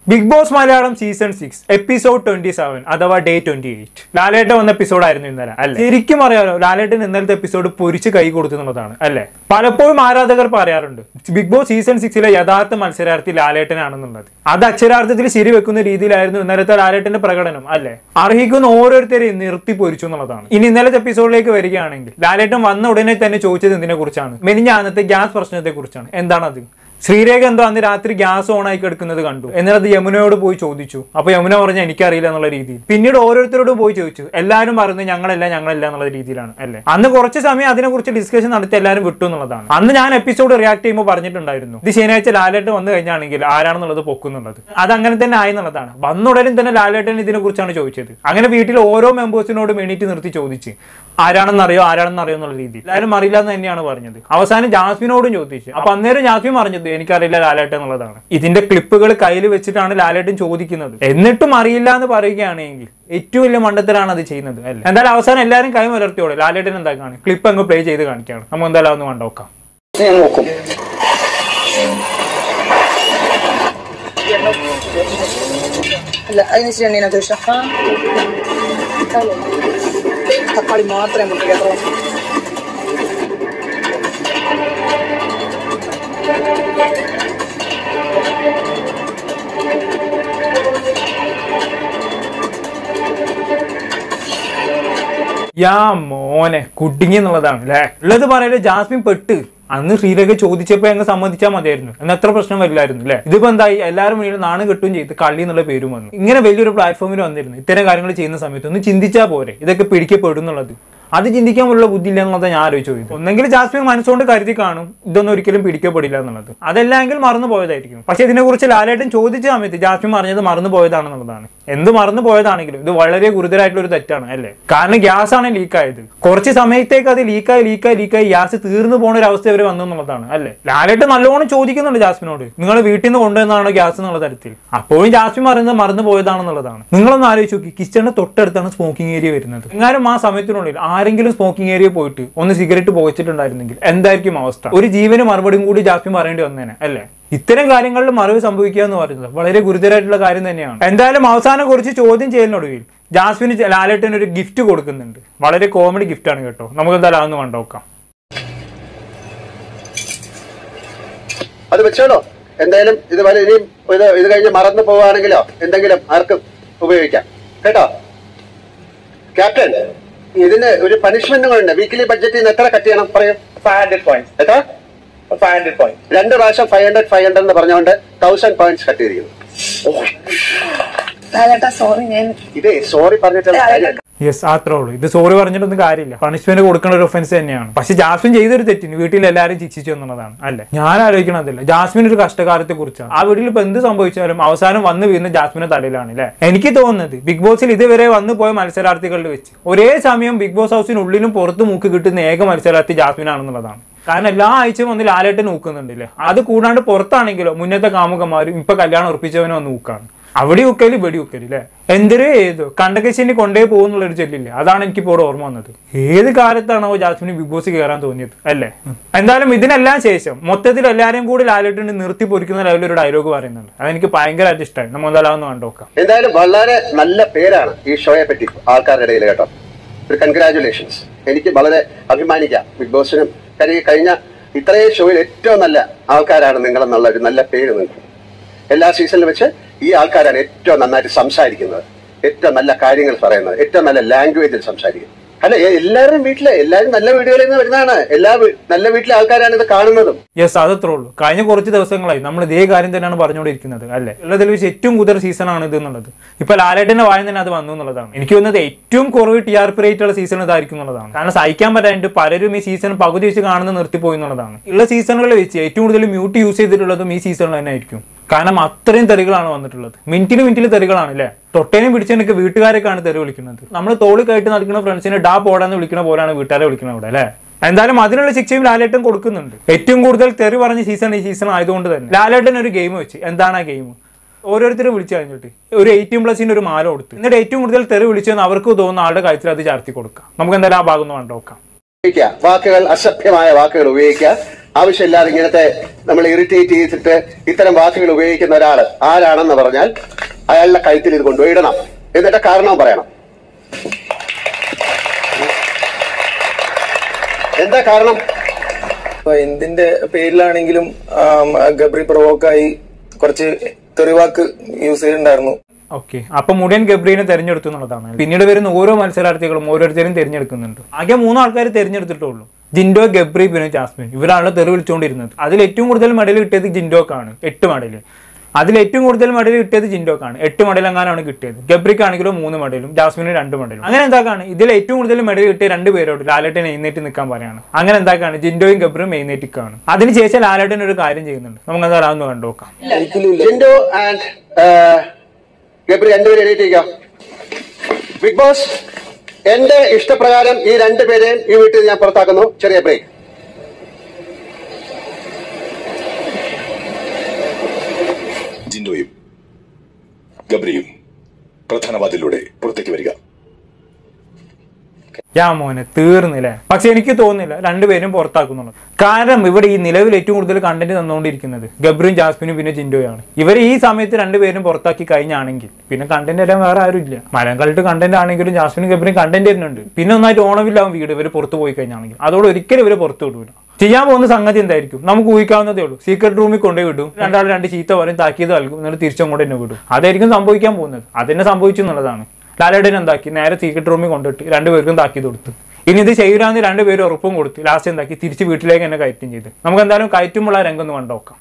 Big Boss Malayalam season 6 episode 27 അഥവാ day 28. ലാലേട്ടൻ വന്ന episode ആയിരുന്നു ഇന്നലെ അല്ലെ. ശരിക്കും അറിയാലോ, ലാലേട്ടൻ ഇന്നലത്തെ എപ്പിസോഡ് പൊരിച്ച് കൈ കൊടുത്തു എന്നുള്ളതാണ് അല്ലെ. പലപ്പോഴും ആരാധകർ പറയാറുണ്ട് ബിഗ് ബോസ് സീസൺ 6 യഥാർത്ഥ മത്സരാർത്ഥി ലാലേട്ടനാണെന്നുള്ളത്. അത് അക്ഷരാർത്ഥത്തിൽ ശരിവെക്കുന്ന രീതിയിലായിരുന്നു ഇന്നലത്തെ ലാലേട്ടന്റെ പ്രകടനം അല്ലെ. അർഹിക്കുന്ന ഓരോരുത്തരെയും നിർത്തി പൊരിച്ചു എന്നുള്ളതാണ്. ഇനി ഇന്നലത്തെ എപ്പിസോഡിലേക്ക് വരികയാണെങ്കിൽ ലാലേട്ടൻ വന്ന ഉടനെ തന്നെ ചോദിച്ചത് എന്തിനെ കുറിച്ചാണ്? മെനിഞ്ഞാന്നത്തെ ഗ്യാസ് പ്രശ്നത്തെ കുറിച്ചാണ്. എന്താണത്? ശ്രീരേഖ എന്തോ അന്ന് രാത്രി ഗ്യാസ് ഓൺ ആയി കിടക്കുന്നത് കണ്ടു. എന്നിട്ട് യമുനയോട് പോയി ചോദിച്ചു. അപ്പൊ യമുന പറഞ്ഞ എനിക്കറിയില്ല എന്നുള്ള രീതിയിൽ. പിന്നീട് ഓരോരുത്തരോടും പോയി ചോദിച്ചു. എല്ലാവരും പറയുന്നത് ഞങ്ങളല്ല എന്നുള്ള രീതിയിലാണ് അല്ലെ. അന്ന് കുറച്ച് സമയം അതിനെക്കുറിച്ച് ഡിസ്കഷൻ നടത്തി എല്ലാവരും വിട്ടു എന്നുള്ളതാണ്. അന്ന് ഞാൻ എപ്പിസോഡ് റിയാക്ട് ചെയ്യുമ്പോൾ പറഞ്ഞിട്ടുണ്ടായിരുന്നു, ഇത് ശനിയാഴ്ച ലാലേട്ടൻ വന്നു കഴിഞ്ഞാണെങ്കിൽ ആരാണെന്നുള്ളത് പൊക്കുന്നുള്ളത്. അത് അങ്ങനെ തന്നെ ആയി എന്നുള്ളതാണ്. വന്നുടനെ തന്നെ ലാലേട്ടൻ ഇതിനെ കുറിച്ചാണ് ചോദിച്ചത്. അങ്ങനെ വീട്ടിൽ ഓരോ മെമ്പേഴ്സിനോടും എണീറ്റ് നിർത്തി ചോദിച്ച് ആരാണെന്നറിയോ എന്നുള്ള രീതിയിൽ. എല്ലാവരും അറിയില്ല എന്ന് തന്നെയാണ് പറഞ്ഞത്. അവസാനം ജാസ്മിനോടും ചോദിച്ചു. അപ്പൊ അന്നേരം ജാസ്മിൻ പറഞ്ഞത് എനിക്കറിയില്ല ലാലേട്ടൻ എന്നുള്ളതാണ്. ഇതിന്റെ ക്ലിപ്പുകൾ കയ്യിൽ വെച്ചിട്ടാണ് ലാലേട്ടൻ ചോദിക്കുന്നത്. എന്നിട്ടും അറിയില്ല എന്ന് പറയുകയാണെങ്കിൽ ഏറ്റവും വലിയ മണ്ടത്തിലാണ് അത് ചെയ്യുന്നത് അല്ലെ. എന്തായാലും അവസാനം എല്ലാവരും കൈ മലർത്തിയോടെ ലാലേട്ടൻ എന്താക്കാണ് ക്ലിപ്പ് അങ്ങ് പ്ലേ ചെയ്ത് കാണിക്കുകയാണ്. നമ്മൾ എന്തായാലും ഒന്ന് കണ്ടോക്കാം. തക്കാളി മാത്രമേ മുട്ടിക്കാറുള്ളൂ. യാ മോനെ കുടുങ്ങി എന്നുള്ളതാണ് അല്ലെ. ഉള്ളത് പറയല് ജാസ്മിൻ പെട്ട് അന്ന് ശ്രീരേഖ ചോദിച്ചപ്പോ അങ്ങ് സമ്മതിച്ചാൽ മതിയായിരുന്നു. എന്നാൽ എത്ര പ്രശ്നം വരില്ലായിരുന്നു അല്ലെ. ഇതിപ്പോ എന്തായി, എല്ലാവരും വീണ്ടും നാണം കെട്ടുകയും ചെയ്ത് കള്ളി എന്നുള്ള പേരും വന്നു. ഇങ്ങനെ വലിയൊരു പ്ലാറ്റ്ഫോമിൽ വന്നിരുന്നു. ഇത്തരം കാര്യങ്ങൾ ചെയ്യുന്ന സമയത്ത് ഒന്ന് ചിന്തിച്ചാൽ പോരെ ഇതൊക്കെ പിടിക്കപ്പെടും എന്നുള്ളത്. അത് ചിന്തിക്കാൻ പോലുള്ള ബുദ്ധി ഇല്ല എന്നുള്ളത് ഞാൻ ആലോചിച്ചു. ഒന്നെങ്കിൽ ജാസ്മിൻ മനസ്സുകൊണ്ട് കരുതി കാണും ഇതൊന്നും ഒരിക്കലും പിടിക്കപ്പെടില്ല എന്നുള്ളത്. അതല്ലെങ്കിൽ മറന്നു പോയതായിരിക്കും. പക്ഷെ ഇതിനെക്കുറിച്ച് ലാലേട്ടൻ ചോദിച്ച സമയത്ത് ജാസ്മിൻ പറഞ്ഞത് മറന്നു പോയതാണെന്നുള്ളതാണ്. എന്ത് മറന്നു പോയതാണെങ്കിലും ഇത് വളരെ ഗുരുതരമായിട്ടുള്ള ഒരു തെറ്റാണ് അല്ലെ. കാരണം ഗ്യാസ് ആണ് ലീക്കായത്. കുറച്ച് സമയത്തേക്ക് അത് ലീക്കായി ഗ്യാസ് തീർന്നു പോണ ഒരു അവസ്ഥ വരെ വന്നു എന്നുള്ളതാണ് അല്ലെ. ലാലേട്ടൻ നല്ലോണം ചോദിക്കുന്നുണ്ട് ജാസ്മിനോട്, നിങ്ങൾ വീട്ടിൽ നിന്ന് കൊണ്ടുവന്നാണോ ഗ്യാസ് എന്നുള്ള തരത്തിൽ. അപ്പോഴും ജാസ്മിൻ പറയുന്നത് മറന്നു പോയതാണെന്നുള്ളതാണ്. നിങ്ങളൊന്ന് ആലോചിച്ച് നോക്കി, കിച്ചണിന്റെ തൊട്ടടുത്താണ് സ്മോക്കിംഗ് ഏരിയ വരുന്നത്. എങ്ങാനും ആ സമയത്തിനുള്ളിൽ ആരെങ്കിലും സ്മോക്കിംഗ് ഏരിയ പോയിട്ട് ഒന്ന് സിഗരറ്റ് പുകച്ചിട്ടുണ്ടായിരുന്നെങ്കിൽ എന്തായിരിക്കും അവസ്ഥ? ഒരു ജീവന് മറുപടിയും കൂടി ജാസ്മിൻ പറയേണ്ടി വന്നേനെ അല്ലെ. ഇത്തരം കാര്യങ്ങളിൽ മറവ് സംഭവിക്കുക എന്ന് പറയുന്നത് വളരെ ഗുരുതരമായിട്ടുള്ള കാര്യം തന്നെയാണ്. എന്തായാലും അവസാനം കുറച്ച് ചോദ്യം ചെയ്യലിനൊടുവിൽ ജാസ്മിന് ലാലേട്ടൻ ഒരു ഗിഫ്റ്റ് കൊടുക്കുന്നുണ്ട്. വളരെ കോമഡി ഗിഫ്റ്റ് ആണ് കേട്ടോ. നമുക്ക് എന്തായാലും അതൊന്ന് കണ്ടോക്കാം. അത് വെച്ചോളൂ. എന്തായാലും ഇതുപോലെ ഇനിയും ഇത് കഴിഞ്ഞ് മറന്നു പോവുകയാണെങ്കിലോ എന്തെങ്കിലും ആർക്കും ഉപയോഗിക്കാം കേട്ടോ. ക്യാപ്റ്റൻ, ഇതിന് ഒരു പണിഷ്മെന്റുകളുണ്ട്. വീക്കിലി ബഡ്ജറ്റിൽ നിന്ന് എത്ര കട്ട് ചെയ്യണം പറയും? 500 points. എത്ര? 500 points. 2 പ്രാവശ്യം 500 എന്ന് പറഞ്ഞുകൊണ്ട് 1000 points കട്ട് ചെയ്തിരിക്കുന്നു. സോറി, ഞാൻ ഇതേ സോറി പറഞ്ഞിട്ടുള്ള യെസ്, അത്രേ ഉള്ളൂ. ഇത് സോറി പറഞ്ഞിട്ടൊന്നും കാര്യമില്ല. പണിഷ്മെന്റ് കൊടുക്കുന്ന ഒരു ഒഫൻസ് തന്നെയാണ്. പക്ഷെ ജാസ്മിൻ ചെയ്തൊരു തെറ്റിന് വീട്ടിൽ എല്ലാവരും ശിക്ഷിച്ചു എന്നുള്ളതാണ് അല്ലെ. ഞാൻ ആലോചിക്കണതല്ല, ജാസ്മിൻ ഒരു കഷ്ടകാലത്തെ കുറിച്ചാണ്. ആ വീട്ടിൽ ഇപ്പൊ എന്ത് സംഭവിച്ചാലും അവസാനം വന്ന് വീഴുന്ന ജാസ്മിന്റെ തലയിലാണ് അല്ലെ. എനിക്ക് തോന്നുന്നത് ബിഗ് ബോസിൽ ഇതുവരെ വന്നു പോയ മത്സരാർത്ഥികളിൽ വെച്ച് ഒരേ സമയം ബിഗ് ബോസ് ഹൗസിനുള്ളിലും പുറത്ത് മൂക്ക് കിട്ടുന്ന ഏക മത്സരാർത്ഥി ജാസ്മിൻ ആണെന്നുള്ളതാണ്. കാരണം എല്ലാ ആഴ്ചയും വന്ന് ലാലേട്ടൻ നോക്കുന്നുണ്ടല്ലേ. അത് കൂടാണ്ട് പുറത്താണെങ്കിലോ മുന്നത്തെ കാമുകന്മാരും ഇപ്പൊ കല്യാണം ഉറപ്പിച്ചവനും വന്ന് നോക്കാണ്. അവിടെ ഉക്കല് ഇവിടെ ഉക്കല് അല്ലെ. എന്തൊരു ഏതോ കണ്ടകശിനെ കൊണ്ടേ പോകുന്നുള്ളൊരു ചെല്ലില്ലേ, അതാണ് എനിക്ക് ഇപ്പോൾ ഓർമ്മ വന്നത്. ഏത് കാലത്താണോ ജാസ്മിന് ബിഗ് ബോസ് കയറാൻ തോന്നിയത് അല്ലെ. എന്തായാലും ഇതിനെല്ലാം ശേഷം മൊത്തത്തിൽ എല്ലാവരെയും കൂടി ലാലേട്ടന് നിർത്തി പൊരിക്കുന്ന ലെവലൊരു ഡയലോഗ് പറയുന്നുണ്ട്. അതെനിക്ക് ഭയങ്കരമായിട്ട് ഇഷ്ടമായി. നമ്മൾ എന്തായാലും ഒന്ന് കണ്ടോക്കാം. എന്തായാലും വളരെ നല്ല പേരാണ് ഈ ഷോയെ പറ്റി ആൾക്കാരുടെ ഇടയിൽ കേട്ടോ. ഒരു കൺഗ്രാജുലേഷൻസ്. എനിക്ക് വളരെ അഭിമാനിക്കാം ബിഗ് ബോസിനും. കഴിഞ്ഞ ഇത്രയും ഷോയിൽ ഏറ്റവും നല്ല ആൾക്കാരാണ് നിങ്ങളെന്നുള്ള ഒരു നല്ല പേര് നിങ്ങൾക്ക്. എല്ലാ സീസണിലും വെച്ച് ഈ ആൾക്കാരാണ് ഏറ്റവും നന്നായിട്ട് സംസാരിക്കുന്നത്, ഏറ്റവും നല്ല കാര്യങ്ങൾ പറയുന്നത്, ഏറ്റവും നല്ല ലാംഗ്വേജിൽ സംസാരിക്കുന്നത്. അല്ല, എല്ലാവരും നല്ല വീടുകളിൽ നിന്ന് വരുന്നതാണ്. നല്ല വീട്ടിലെ ആൾക്കാരാണ് ഇത് കാണുന്നതും. യെസ്, അതത്രേ ഉള്ളൂ. കഴിഞ്ഞ കുറച്ച് ദിവസങ്ങളായി നമ്മൾ ഇതേ കാര്യം തന്നെയാണ് പറഞ്ഞുകൊണ്ടിരിക്കുന്നത് അല്ലെ. ഉള്ളതിൽ വെച്ച് ഏറ്റവും കൂടുതൽ സീസൺ ആണ് ഇത് എന്നുള്ളത്. ഇപ്പൊ ലാലേട്ടന്റെ വായന തന്നെ അത് വന്നു എന്നുള്ളതാണ്. എനിക്ക് തോന്നുന്നത് ഏറ്റവും കുറവ് TRP റേറ്റ് ഉള്ള സീസൺ ഇതായിരിക്കും എന്നുള്ളതാണ്. കാരണം സഹിക്കാൻ പറ്റാണ്ട് പലരും ഈ സീസൺ പകുതി വെച്ച് കാണുന്നത് നിർത്തിപ്പോയി എന്നുള്ളതാണ്. ഉള്ള സീസണുകളിൽ വെച്ച് ഏറ്റവും കൂടുതൽ മ്യൂട്ട് യൂസ് ചെയ്തിട്ടുള്ളതും ഈ സീസണിൽ തന്നെ ആയിരിക്കും. കാരണം അത്രയും തെറികളാണ് വന്നിട്ടുള്ളത്. മിനിറ്റിൽ തെറികളാണ് അല്ലെ. തൊട്ടേനും പിടിച്ചെനിക്ക് വീട്ടുകാരൊക്കെയാണ് തെറി വിളിക്കുന്നത്. നമ്മൾ തോളി കയറ്റി നടക്കുന്ന ഫ്രണ്ട്സിനെ ഡാ പോടാന്ന് വിളിക്കുന്ന പോലെയാണ് വീട്ടുകാരെ വിളിക്കുന്നത് അവിടെ അല്ലെ. എന്തായാലും അതിനുള്ള ശിക്ഷയും ലാലേട്ടൻ കൊടുക്കുന്നുണ്ട്. ഏറ്റവും കൂടുതൽ തെറി പറഞ്ഞ സീസൺ ഈ സീസൺ ആയതുകൊണ്ട് തന്നെ ലാലേട്ടൻ ഒരു ഗെയിം വെച്ച്. എന്താണ് ആ ഗെയിം? ഓരോരുത്തരും വിളിച്ചു കഴിഞ്ഞിട്ട് ഒരു 18+ ഒരു മാല കൊടുത്ത് എന്നിട്ട് ഏറ്റവും കൂടുതൽ തെറി വിളിച്ചെന്ന് അവർക്ക് തോന്നുന്ന ആളുടെ കാര്യത്തിൽ അത് ചാർത്തി കൊടുക്കാം. നമുക്ക് എന്തായാലും ആ ഭാഗം ഒന്ന് കണ്ടോക്കാം. വാക്കുകൾ, അസഭ്യമായ വാക്കുകൾ ഉപയോഗിക്കുക. ആവശ്യമില്ലാതെ ഇങ്ങനത്തെ നമ്മൾ ഇറിറ്റേറ്റ് ചെയ്തിട്ട് ഇത്തരം വാക്കുകൾ ഉപയോഗിക്കുന്ന ഒരാൾ ആരാണെന്ന് പറഞ്ഞാൽ അയാളുടെ കഴുത്തിൽ ഇത് കൊണ്ടുപോയി ഇടണം. എന്നിട്ട് കാരണവും പറയണം. എന്താ കാരണം? എന്തിന്റെ പേരിലാണെങ്കിലും ഗബ്രി പ്രൊവോക്കായി കുറച്ച് തെറിവാക്ക് യൂസ് ചെയ്തിട്ടുണ്ടായിരുന്നു. ഓക്കെ, അപ്പൊ മുടിയൻ ഗബ്രീനെ തെരഞ്ഞെടുത്തു എന്നുള്ളതാണ്. പിന്നീട് വരുന്ന ഓരോ മത്സരാർത്ഥികളും ഓരോരുത്തരും തിരഞ്ഞെടുക്കുന്നുണ്ട്. ആകെ 3 ആൾക്കാർ തിരഞ്ഞെടുത്തിട്ടുള്ളൂ, ജിൻഡോ, ഗബ്രി, പിന്നെ ജാസ്മിൻ. ഇവരാണ് തെറി വിളിച്ചുകൊണ്ടിരുന്നത്. അതിൽ ഏറ്റവും കൂടുതൽ മെഡൽ കിട്ടിയത് ജിൻഡോക്കാണ്, 8 മെഡൽ. അതിൽ ഏറ്റവും കൂടുതൽ മെഡൽ കിട്ടിയത് ജിൻഡോക്കാണ്, 8 മെഡൽ എങ്ങാനാണ് കിട്ടിയത്. ഗബ്രിക്കാണെങ്കിലും 3 മെഡലും ജാസ്മിന് 2 മെഡലും. അങ്ങനെ എന്താക്കാണ് ഇതിൽ ഏറ്റവും കൂടുതൽ മെഡൽ കിട്ടിയ 2 പേരോട് ലാലേട്ടൻ എഴുന്നേറ്റ് നിൽക്കാൻ പറയാണ്. അങ്ങനെ എന്താക്കാണ് ജിൻഡോയും ഗബ്രിയും എഴുന്നേറ്റിക്കാണ്. അതിനുശേഷം ലാലേട്ടൻ ഒരു കാര്യം ചെയ്യുന്നുണ്ട്, നമുക്ക് എന്താണെന്ന് കണ്ടുനോക്കാം. ജിൻഡോ ആൻഡ് ഗബ്രി 2 പേര് എഴുന്നേറ്റിരിക്കാം. ബിഗ് ബോസ്, എന്റെ ഇഷ്ടപ്രകാരം ഈ 2 പേരെയും ഈ വീട്ടിൽ ഞാൻ പുറത്താക്കുന്നു. ചെറിയ ബ്രേക്ക്. ജിൻഡോയും ഗബ്രിയും പ്രധാന വാതിലൂടെ പുറത്തേക്ക് വരിക. മോനെ തീർന്നില്ലേ? പക്ഷെ എനിക്ക് തോന്നുന്നില്ല 2 പേരും പുറത്താക്കുന്നുള്ളൂ. കാരണം ഇവിടെ ഈ നിലവിൽ ഏറ്റവും കൂടുതൽ കണ്ടന്റ് തന്നുകൊണ്ടിരിക്കുന്നത് ഗബ്രിയും ജാസ്മിനും പിന്നെ ജിൻഡോയാണ്. ഇവർ ഈ സമയത്ത് 2 പേരും പുറത്താക്കി കഴിഞ്ഞാണെങ്കിൽ പിന്നെ കണ്ടന്റ് എല്ലാം വേറെ ആരും ഇല്ല. മലം കളിട്ട് കണ്ടന്റ് ആണെങ്കിലും ജാസ്മിനും ഗബ്രിയും കണ്ടന്റ് വരുന്നുണ്ട്. പിന്നെ ഒന്നായിട്ട് ഓണമില്ലാവും വീട് ഇവർ പുറത്തു പോയി കഴിഞ്ഞാണെങ്കിൽ. അതോടെ ഒരിക്കലും ഇവര് പുറത്തു വിടൂല. ചെയ്യാൻ പോകുന്ന സംഗതി എന്തായിരിക്കും നമുക്ക് ഊഹിക്കാവുന്നതേ ഉള്ളൂ. സീക്രട്ട് റൂമിൽ കൊണ്ടുപോയി വിടും, 2 ചീത്ത പറയും, താക്കീത് നൽകും, എന്നിട്ട് തിരിച്ചങ്ങോട്ട് തന്നെ വിടും. അതായിരിക്കും സംഭവിക്കാൻ പോകുന്നത്. അതെന്നെ സംഭവിച്ചു എന്നുള്ളതാണ്. ലാലേട്ടൻ എന്താക്കി, നേരെ സീക്രട്ട് റൂമിൽ കൊണ്ടിട്ട് 2 പേർക്കും താക്കീത് കൊടുത്തു. ഇനി ഇത് ചെയ്യൂലാന്ന് 2 പേരും ഉറപ്പും കൊടുത്ത് ലാസ്റ്റ് എന്താക്കി തിരിച്ച് വീട്ടിലേക്ക് തന്നെ കയറ്റും ചെയ്ത്. നമുക്ക് എന്തായാലും കയറ്റുമുള്ള രംഗം ഒന്ന് കണ്ടോക്കാം.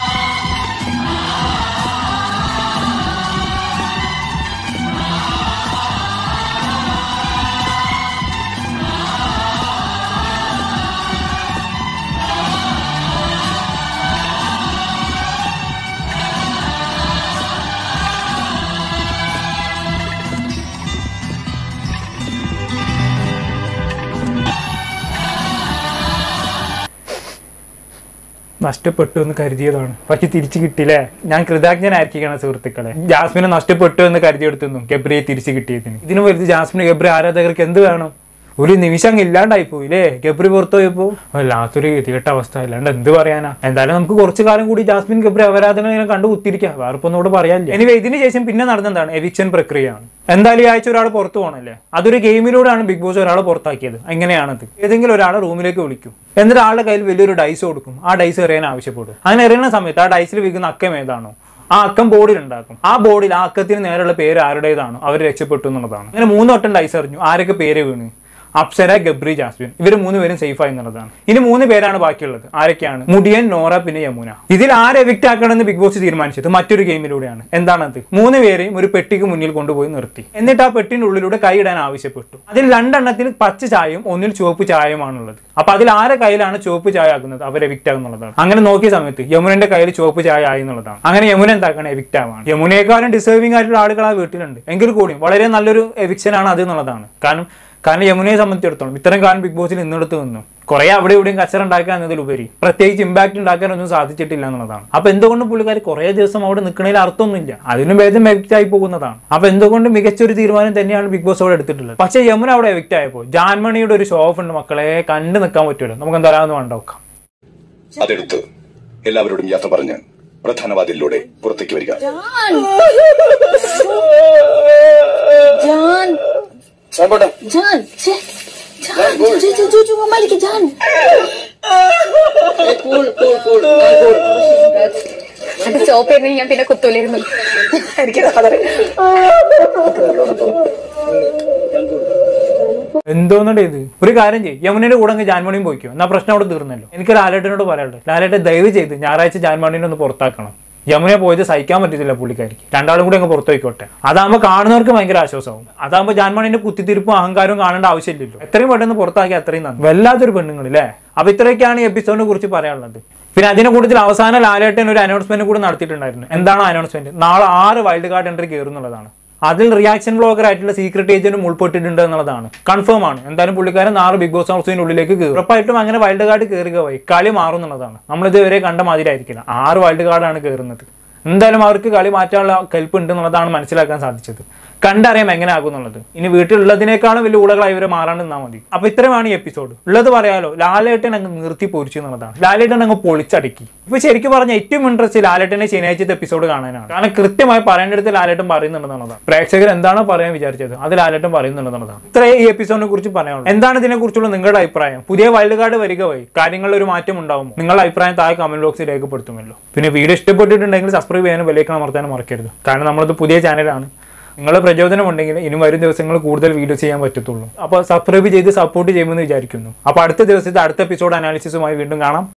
നഷ്ടപ്പെട്ടു എന്ന് കരുതിയതാണ്, പക്ഷെ തിരിച്ചു കിട്ടിയില്ലേ. ഞാൻ കൃതജ്ഞനായിരിക്കണം സുഹൃത്തുക്കളെ. ജാസ്മിനെ നഷ്ടപ്പെട്ടു എന്ന് കരുതിയെടുത്തുന്നു ഗബ്രിയെ തിരിച്ചു കിട്ടിയതിന്. ഇതിനു വലുത് ജാസ്മിന് ഗബ്രി ആരാധകർക്ക് എന്ത് വേണം? ഒരു നിമിഷം ഇല്ലാണ്ടായി പോയില്ലേ ഗബ്രി പുറത്തു പോയപ്പോ. വല്ലാത്തൊരു ഗതികെട്ട അവസ്ഥ, അല്ലാണ്ട് എന്ത് പറയാനാ. എന്തായാലും നമുക്ക് കുറച്ചു കാലം കൂടി ജാസ്മിൻ ഗബ്രി അപരാധങ്ങൾ കണ്ടു കുത്തിരിക്കാം, വേറെ ഒന്നും കൂടെ പറയാനില്ല. എനിവേ ഇതിന് ശേഷം പിന്നെ നടന്നെന്താണ് എവിക്ഷൻ പ്രക്രിയയാണ്. എന്തായാലും ഈ ആഴ്ച ഒരാൾ പുറത്തു പോകണല്ലേ, അതൊരു ഗെയിമിലൂടെയാണ് ബിഗ് ബോസ് ഒരാളെ പുറത്താക്കിയത്. എങ്ങനെയാണത്? ഏതെങ്കിലും ഒരാളെ റൂമിലേക്ക് വിളിക്കും, എന്നിട്ട് ആളുടെ കയ്യിൽ വലിയൊരു ഡൈസ് കൊടുക്കും. ആ ഡൈസ് എറിയാൻ ആവശ്യപ്പെടും. അങ്ങനെ എറിയുന്ന സമയത്ത് ആ ഡൈസിൽ വിൽക്കുന്ന അക്കം ഏതാണോ ആ അക്കം ബോർഡിൽ ഉണ്ടാക്കും. ആ ബോർഡിൽ ആ അക്കത്തിന് നേരെയുള്ള പേര് ആരുടേതാണോ അവർ രക്ഷപ്പെട്ടു എന്നുള്ളതാണ്. അങ്ങനെ 3 വട്ടം ഡൈസ് എറിഞ്ഞു. ആരൊക്കെ പേര് വീണ്? അപ്സര, ഗബ്രി, ജാസ്മിൻ. ഇവർ 3 പേരും സേഫ് ആയി എന്നുള്ളതാണ്. ഇനി 3 പേരാണ് ബാക്കിയുള്ളത്. ആരൊക്കെയാണ്? മുടിയൻ, നോറ, പിന്നെ യമുന. ഇതിൽ ആരെ എവിക്റ്റ് ആക്കണമെന്ന് ബിഗ് ബോസ് തീരുമാനിച്ചത് മറ്റൊരു ഗെയിമിലൂടെയാണ്. എന്താണത്? 3 പേരെയും ഒരു പെട്ടിക്ക് മുന്നിൽ കൊണ്ടുപോയി നിർത്തി. എന്നിട്ട് ആ പെട്ടിന്റെ ഉള്ളിലൂടെ കൈയിടാൻ ആവശ്യപ്പെട്ടു. അതിൽ 2 എണ്ണത്തിൽ പച്ച ചായയും 1 ചുവപ്പ് ചായയുമാണുള്ളത്. അപ്പൊ അതിൽ ആരെ കയ്യിലാണ് ചുവപ്പ് ചായ ആകുന്നത് അവർ എവിക്റ്റ് ആകുന്നുള്ളതാണ്. അങ്ങനെ നോക്കിയ സമയത്ത് യമുനന്റെ കയ്യിൽ ചുവപ്പ് ചായ ആയി എന്നുള്ളതാണ്. അങ്ങനെ യമുന എന്താക്കണം? എവിക്റ്റ് ആവാണ്. യമുനയെക്കാളും ഡിസേർവിംഗ് ആയിട്ടുള്ള ആളുകൾ ആ വീട്ടിലുണ്ട്. എങ്കിൽ കൂടിയും വളരെ നല്ലൊരു എവിക്ഷൻ ആണ് അത് എന്നുള്ളതാണ്. കാരണം യമുനയെ സംബന്ധിച്ചിടത്തോളം ഇത്തരം കാലം ബിഗ് ബോസിൽ നിന്നെടുത്ത് നിന്നു കുറെ അവിടെ ഇവിടെയും കച്ചറ ഉണ്ടാക്കുക എന്നതിലുപരി പ്രത്യേകിച്ച് ഇമ്പാക്ട് ഉണ്ടാക്കാനൊന്നും സാധിച്ചിട്ടില്ല എന്നുള്ളതാണ്. അപ്പൊ എന്തുകൊണ്ട് പുള്ളിക്കാർ കുറെ ദിവസം അവിടെ നിൽക്കണതിൽ അർത്ഥമൊന്നുമില്ല, അതിനും ഭേദം എവിക്റ്റ് ആയി പോകുന്നതാണ്. അപ്പൊ എന്തുകൊണ്ട് മികച്ചൊരു തീരുമാനം തന്നെയാണ് ബിഗ് ബോസ് അവിടെ എടുത്തിട്ടുള്ളത്. പക്ഷേ യമുന അവിടെ എവിക്റ്റ് ആയപ്പോൾ ജാൻമണിയുടെ ഒരു ഷോ ഓഫ് ഉണ്ട് മക്കളെ, കണ്ടു നിൽക്കാൻ പറ്റുമല്ലോ. നമുക്ക് എന്തായാലും കണ്ടോക്കാം. അതെടുത്ത് എല്ലാവരോടും യാത്ര പറഞ്ഞ് പ്രധാന വാതിലിലൂടെ പുറത്തേക്ക് വരിക. John, kembali ke John. Cool. Ada cowok nih yang pindah kutulirin. എന്തോന്നടേ ഇത്? ഒരു കാര്യം ചെയ്യും, യമുനയുടെ കൂടെ അങ്ങ് ജാൻമണിയും പോയിക്കോ, എന്നാ പ്രശ്നം അവിടെ തീർന്നല്ലോ. എനിക്ക് ലാലേട്ടനോട് പറയാനുള്ളത്, ലാലേട്ടൻ ദയവ് ചെയ്ത് ഞായറാഴ്ച ജാൻമണിനെ ഒന്ന് പുറത്താക്കണം. യമുന പോയത് സഹിക്കാൻ പറ്റത്തില്ല പുള്ളിക്കാരിക്ക്. 2 ആളും കൂടി അങ്ങ് പുറത്തു പോയിക്കോട്ടെ. അതാകുമ്പോൾ കാണുന്നവർക്ക് ഭയങ്കര ആശ്വാസമാവും. അതാകുമ്പോൾ ജാൻമണിന്റെ കുത്തിത്തിരിപ്പും അഹങ്കാരവും കാണേണ്ട ആവശ്യമില്ലല്ലോ. എത്രയും പെട്ടെന്ന് പുറത്താക്കി അത്രയും നന്ദി. വല്ലാത്തൊരു പെണ്ണുങ്ങളില്ലേ. അപ്പൊ ഇത്രയൊക്കെയാണ് ഈ എപ്പിസോഡിനെ കുറിച്ച് പറയാനുള്ളത്. പിന്നെ അതിനെ കൂടുതൽ അവസാനം ലാലേട്ടൻ ഒരു അനൗൺസ്മെന്റ് കൂടി നടത്തിയിട്ടുണ്ടായിരുന്നു. എന്താണ് അനൗൺസ്മെന്റ്? നാളെ 6 വൈൽഡ് കാർഡ് എൻട്രി കയറുന്നുള്ളതാണ്. അതിൽ റിയാക്ഷൻ ബ്ലോഗർ ആയിട്ടുള്ള സീക്രട്ട് ഏജന്റും ഉൾപ്പെട്ടിട്ടുണ്ട് എന്നുള്ളതാണ്. കൺഫേം ആണ്. എന്തായാലും പുള്ളിക്കാരൻ 4 ബിഗ് ബോസ് ഹൗസിന്റെ ഉള്ളിലേക്ക് കയറും. ഉറപ്പായിട്ടും അങ്ങനെ വൈൽഡ് കാർഡ് കയറുക വഴി കളി മാറുന്നുള്ളതാണ്. നമ്മൾ ഇതുവരെ കണ്ട മാതിരി ആയിരിക്കില്ല. 6 വൈൽഡ് കാർഡാണ് കയറുന്നത്. എന്തായാലും അവർക്ക് കളി മാറ്റാനുള്ള കെൽപ്പ് ഉണ്ട് എന്നുള്ളതാണ് മനസ്സിലാക്കാൻ സാധിച്ചത്. കണ്ടറിയാം എങ്ങനെ ആകും എന്നുള്ളത്. ഇനി വീട്ടിലുള്ളതിനേക്കാളും വലിയ ഊളകളായി ഇവരെ മാറാണ്ട് നിന്നാൽ മതി. അപ്പൊ ഇത്രയുമാണ് ഈ എപ്പിസോഡ്. ഉള്ളത് പറയാലോ, ലാലേട്ടൻ അങ്ങ് നിർത്തി പൊരിച്ചു എന്നുള്ളതാണ്. ലാലേട്ടൻ അങ്ങ് പൊളിച്ചടക്കി. ഇപ്പൊ ശരിക്കും പറഞ്ഞ ഏറ്റവും ഇൻട്രസ്റ്റ് ലാലേട്ടന്റെ ശനിയാഴ്ചത്തെ എപ്പിസോഡ് കാണാനാണ്. കാരണം കൃത്യമായി പറയേണ്ടടുത്ത് ലാലേട്ടൻ പറയുന്നുണ്ടെന്നുള്ളതാണ്. പ്രേക്ഷകർ എന്താണോ പറയാൻ വിചാരിച്ചത് അത് ലാലേട്ടൻ പറയുന്നുണ്ടെന്നുള്ളതാണ്. ഇത്രേ ഈ എപ്പിസോഡിനെ കുറിച്ച് പറയാനുള്ളൂ. എന്താണ് ഇതിനെ കുറിച്ചുള്ള നിങ്ങളുടെ അഭിപ്രായം? പുതിയ വൈൽഡ് കാർഡ് വരിക വഴി കാര്യങ്ങളിൽ ഒരു മാറ്റം ഉണ്ടാവുമോ? നിങ്ങളുടെ അഭിപ്രായം താഴെ കമന്റ് ബോക്സിൽ രേഖപ്പെടുത്തുമല്ലോ. പിന്നെ വീഡിയോ ഇഷ്ടപ്പെട്ടിട്ടുണ്ടെങ്കിൽ സബ്സ്ക്രൈബ് ചെയ്യാനും ബെല്ലൈക്കൺ അമർത്താനും മറക്കരുത്. കാരണം നമ്മളത് പുതിയ ചാനലാണ്. നിങ്ങളുടെ പ്രചോദനം ഉണ്ടെങ്കിൽ ഇനി വരും ദിവസങ്ങൾ കൂടുതൽ വീഡിയോ ചെയ്യാൻ പറ്റത്തുള്ളൂ. അപ്പോൾ സബ്സ്ക്രൈബ് ചെയ്ത് സപ്പോർട്ട് ചെയ്യുമെന്ന് വിചാരിക്കുന്നു. അപ്പോൾ അടുത്ത ദിവസത്തെ അടുത്ത എപ്പിസോഡ് അനാലിസിസുമായി വീണ്ടും കാണാം.